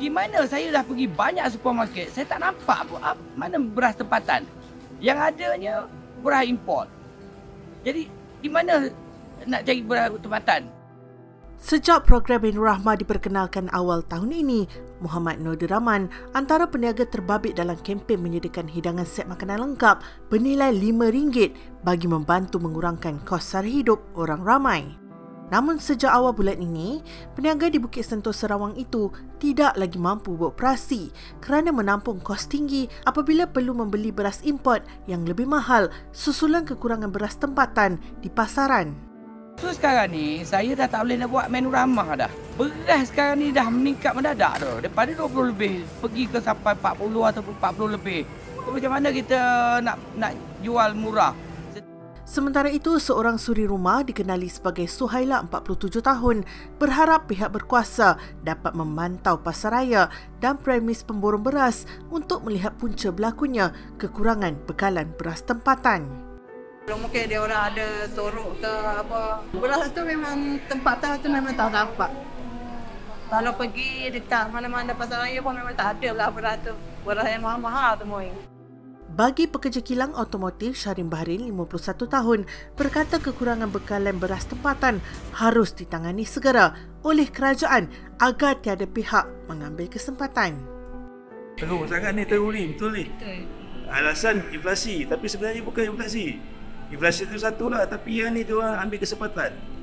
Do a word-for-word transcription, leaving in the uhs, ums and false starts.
di mana saya dah pergi banyak supermarket, saya tak nampak pun ap- mana beras tempatan. Yang adanya beras import. Jadi di mana nak cari beras tempatan? Sejak program Nur Rahmah diperkenalkan awal tahun ini, Muhammad Noor Rahman antara peniaga terbabit dalam kempen menyediakan hidangan set makanan lengkap bernilai lima ringgit bagi membantu mengurangkan kos sara hidup orang ramai. Namun sejak awal bulan ini, peniaga di Bukit Sentul Sarawak itu tidak lagi mampu beroperasi kerana menampung kos tinggi apabila perlu membeli beras import yang lebih mahal susulan kekurangan beras tempatan di pasaran. So sekarang ni saya dah tak boleh nak buat menu ramah dah. Beras sekarang ni dah meningkat mendadak tu. Daripada dua puluh lebih pergi ke sampai empat puluh ataupun empat puluh lebih. So, macam mana kita nak nak jual murah? Sementara itu, seorang suri rumah dikenali sebagai Suhaila empat puluh tujuh tahun berharap pihak berkuasa dapat memantau pasaraya dan premis pemborong beras untuk melihat punca berlakunya kekurangan bekalan beras tempatan. Mungkin dia orang ada sorok ke apa. Beras tu memang tempatan tu memang tak dapat. Kalau pergi dekat mana-mana pasar raya pun memang tak ada lah beras tu. Beras yang mahal-mahal tu moi. Bagi pekerja kilang automotif Syarim Bahrin lima puluh satu tahun berkata kekurangan bekalan beras tempatan harus ditangani segera oleh kerajaan agar tiada pihak mengambil kesempatan. Teruk sangat ni teruri, betul ni? Betul. Alasan inflasi, tapi sebenarnya bukan inflasi. Inflasi itu satu lah, tapi yang ni dia orang ambil kesempatan.